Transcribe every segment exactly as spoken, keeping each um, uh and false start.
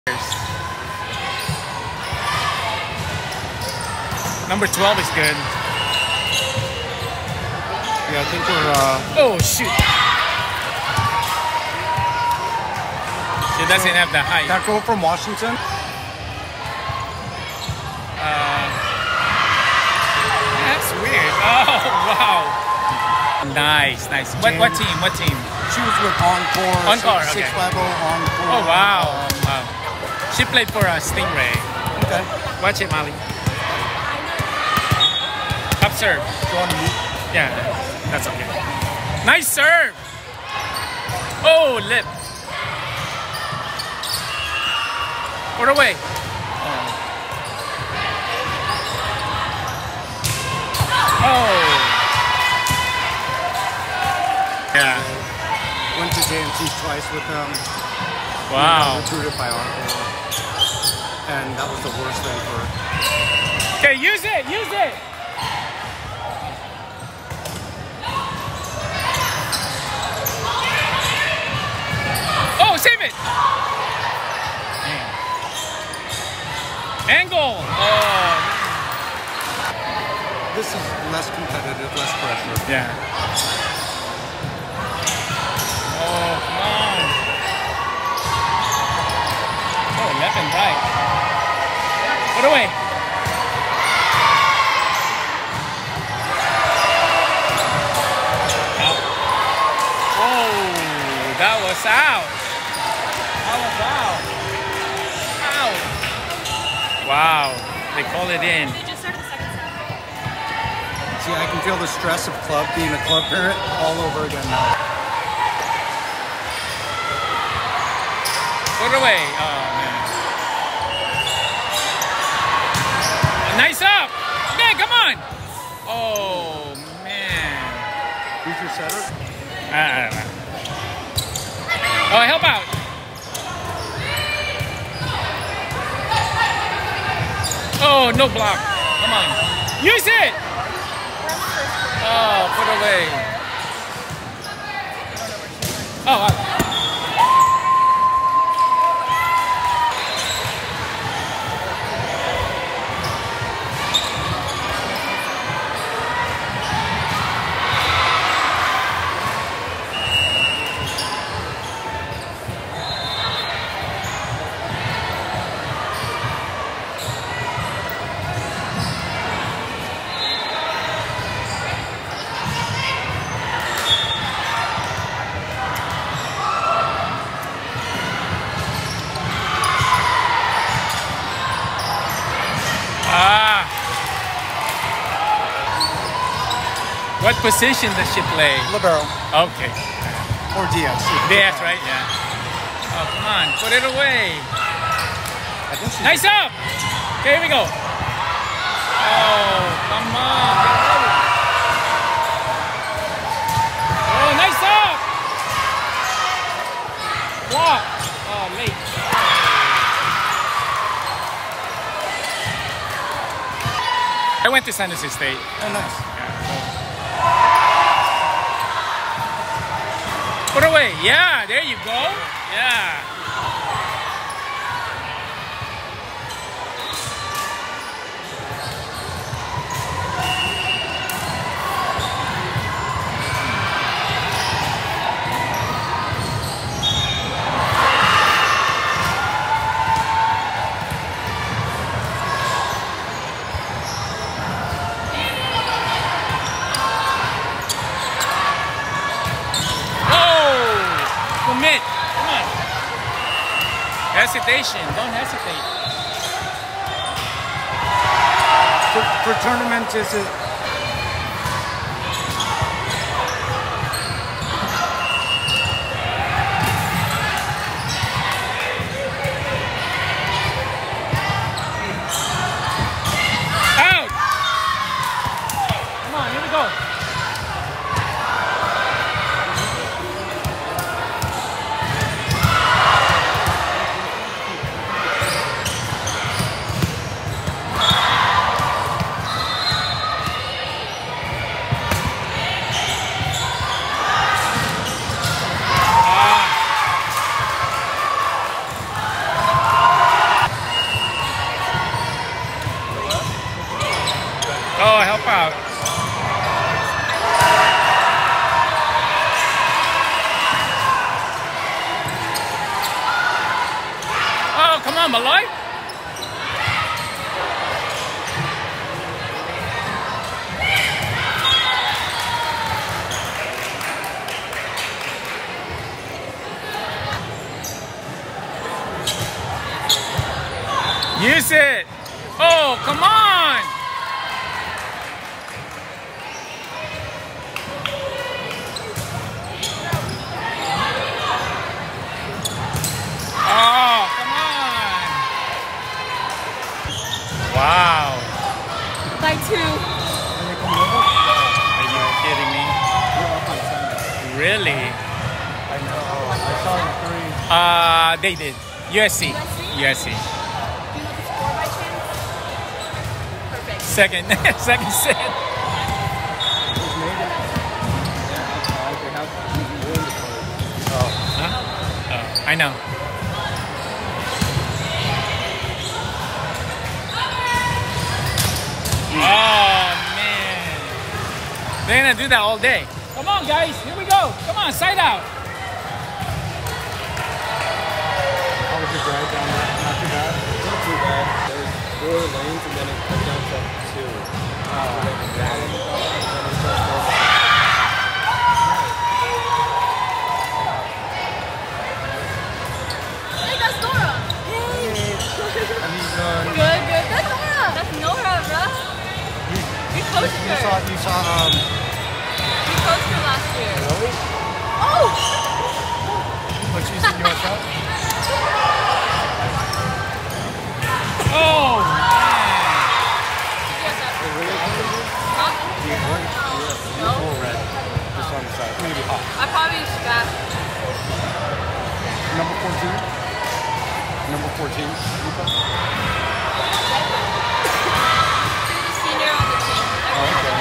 Number twelve is good. Yeah, I think we're. Uh, oh shoot! She doesn't have the height. That girl from Washington. Uh, that's weird. Oh wow! Nice, nice. What what team? What team? She was with Encore. Encore, six, okay. six level Encore. Oh wow! Um, wow. She played for a uh, Stingray. Okay. Watch it, Molly. Up serve. Yeah, that's okay. Nice serve. Oh, lip. Put away. Oh. Yeah. Went to J M T twice with them. Wow. Recruited by Encore. And that was the worst thing for her. Okay, use it, use it. Oh, save it. Angle. Oh. This is less competitive, less pressure. Yeah. Oh, come on. Oh, left and right. Put away. Out. Oh, that was out. That was out. Out. Wow, they call it in. They just started the second set. See, I can feel the stress of club, being a club parent, all over again now. Put it away. Oh, man. Nice up. Man, come on. Oh, man. Who's your setter? I don't know. Oh, help out. Oh, no block. Come on. Use it. Oh, put away. Oh, uh, Ah. What position does she play? Libero. Okay. Or D S. D S, right? Yeah. Oh, come on. Put it away. I think she's Nice up. Okay, here we go. Oh, come on. Get ready. Oh, nice up. Walk. Oh, late. I went to San Jose State. Oh, nice. Put away. Yeah, there you go. Yeah. Commit. Come on. Hesitation. Don't hesitate. For, for tournament, is it? Out. Come on, here we go. out. Oh, come on, Malloy. Use it. Oh, come on. Oh, come on. Wow. By two. Are you kidding me? Really? I know. I saw in three. Uh, they did. U S C. U S C. Do you know the score by chance? Perfect. Second, second set. Just made it. Yeah, that's why they have more in the play. Oh. Huh? Oh, I know. Oh, man. They're going to do that all day. Come on, guys. Here we go. Come on, side out. How was your drive down there? Not too bad? Not too bad. There's four lanes and then it comes down to two. Oh, like that in the car, and then it starts going. Hey, that's Nora. Yay. And he's uh, Good, good. That's Nora. That's Nora, bro. We coached you her. saw, you saw, um, We coached her last year. Really? Oh! But she's in U S F? Oh, man. Yes, that's It really is? Huh? Do you orange? No. Or red? Just on the side. It's gonna be hot. I probably should got Number fourteen? Number fourteen? She's a senior on the team. Oh, okay.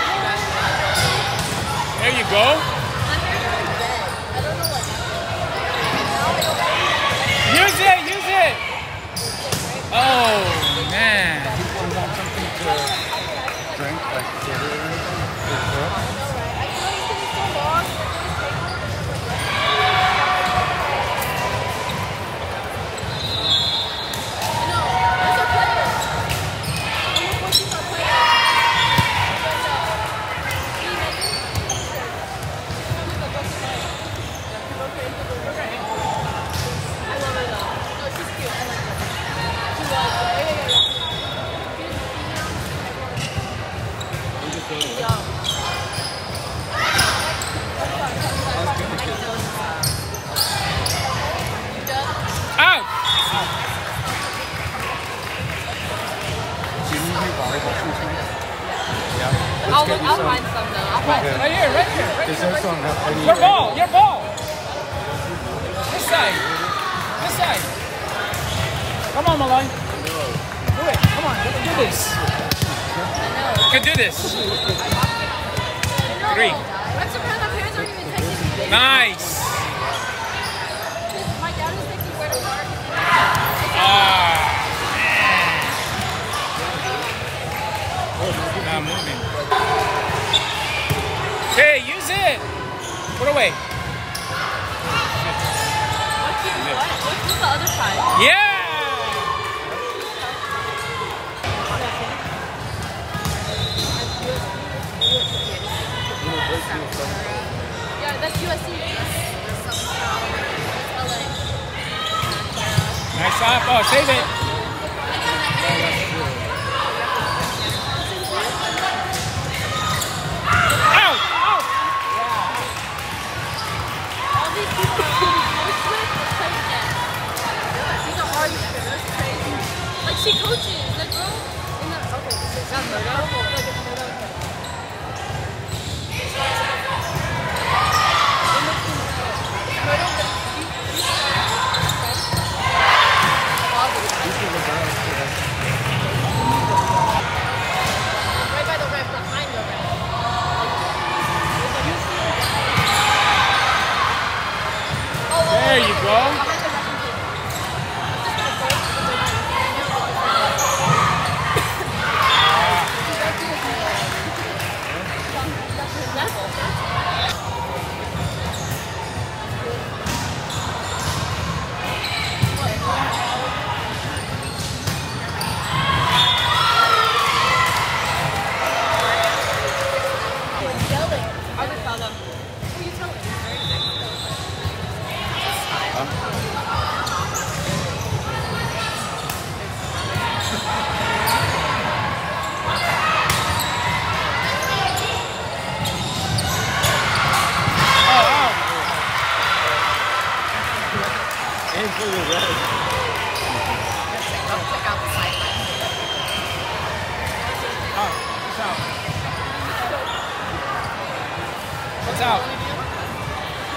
There you go. Use it, use it. Oh, man. Do you want something to drink, like soda or anything? Or cook? Out. Do you need new volleyball shoes, man? Yeah. I'll, Let's get you I'll some. find some though. I'll find Okay. Right here, right here, right Is here. there some that I need? Your ball, your ball. This side. This side. Come on, Malone. Do it. Come on, let's do this. You can do this. Three. I'm surprised my parents aren't even texting me. Nice. My dad was texting where to work. Ah, man. Not moving. Hey, use it. Put away. What's the, what? What's the other side? Yeah. Yeah, that's U S C. L A. Nice up. Oh, save it. Out. Out. All these people are really close with play again. These are hard to That's crazy. Like she coaches. That girl in the okay, this is not Murdo. Like it's Murdo.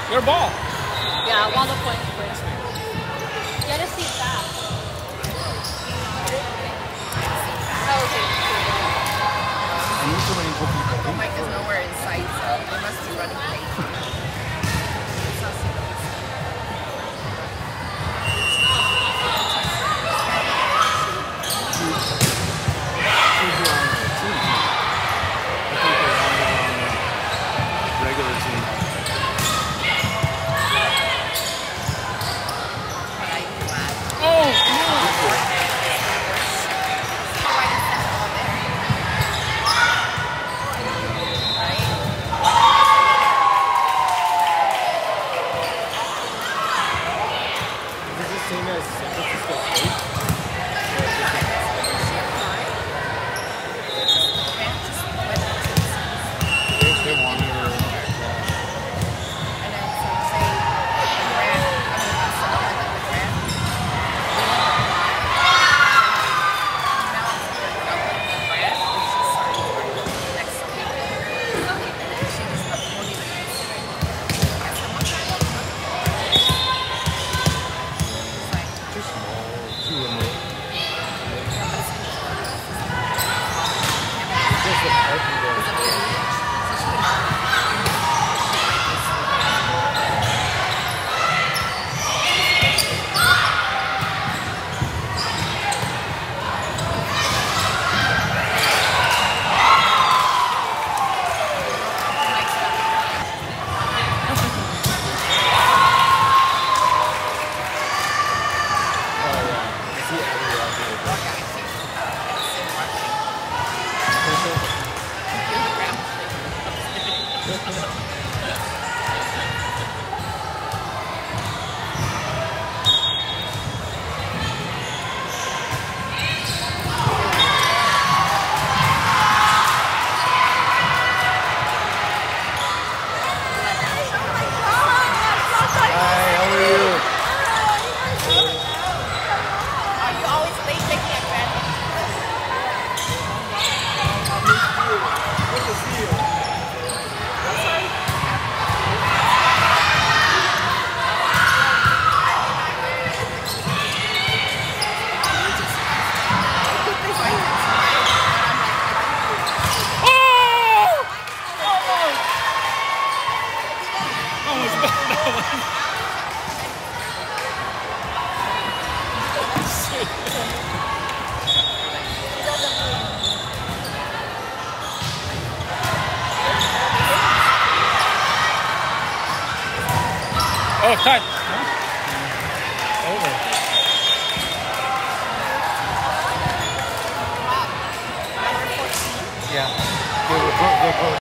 Your ball. Yeah, one of the points. Get a seat back. Oh, okay. I need to win for people. Uncle Mike is nowhere in sight, so they must be running late. Regular team. But I knew that. Oh, Why is that all there? Right? Is this the same as San Francisco State? They, they wanted her back then. And then so say the grant, I mean not so but like the grant. Now it's like doubling the grant, which is starting to work the next week. And then she just like won't even consider it. Guess how much I love her. It's like Too small, too remote. yeah, but it's in Florida. Just the parking there. It's a village. So she can she might just Oh yeah. I see everywhere out there. Hi, how are you? Are you always late taking advantage? Good to see you. oh, time. Over. Yeah. Good, good, good.